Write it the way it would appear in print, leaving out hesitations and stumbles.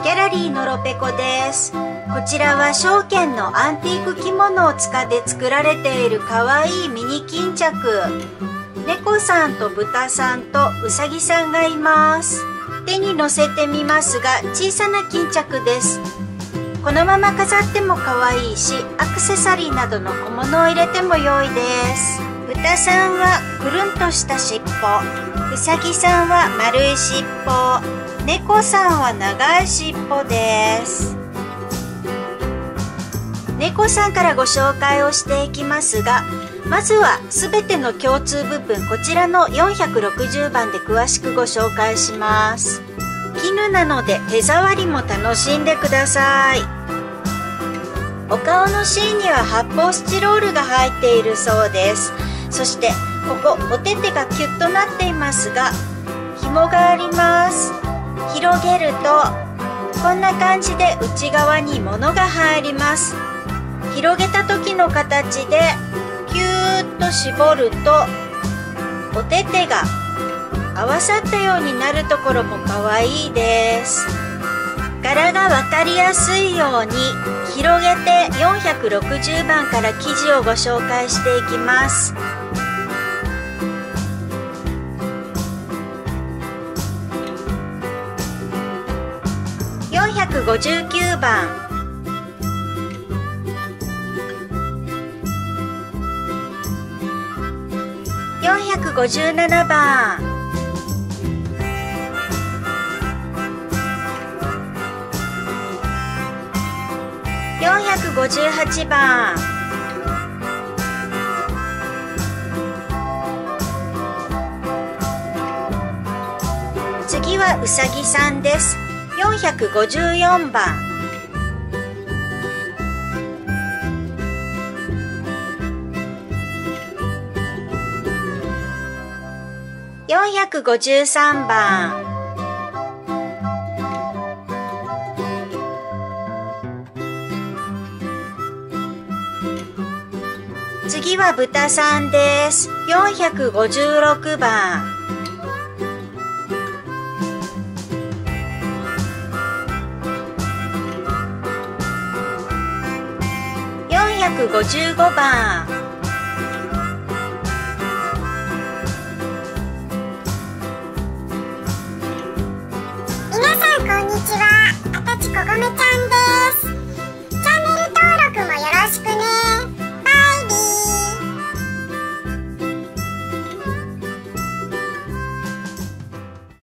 ギャラリーのろぺこです。こちらは証券のアンティーク着物を使って作られているかわいいミニ巾着。猫さんと豚さんとうさぎさんがいます。手に乗せてみますが小さな巾着です。このまま飾ってもかわいいし、アクセサリーなどの小物を入れても良いです。豚さんはくるんとした尻尾、うさぎさんは丸い尻尾、猫さんは長い尻尾です。猫さんからご紹介をしていきますが、まずはすべての共通部分、こちらの460番で詳しくご紹介します。絹なので手触りも楽しんでください。お顔の芯には発泡スチロールが入っているそうです。そしてここお手手がキュッとなっていますが、紐があります。広げるとこんな感じで内側に物が入ります。広げた時の形でキューッと絞るとお手手が合わさったようになるところもかわいいです。柄が分かりやすいように広げて460番から生地をご紹介していきます。459番、457番、458番、次はうさぎさんです。454番、453番、次は豚さんです。456番、455番、 皆さんこんにちは。あたちこごめちゃんです。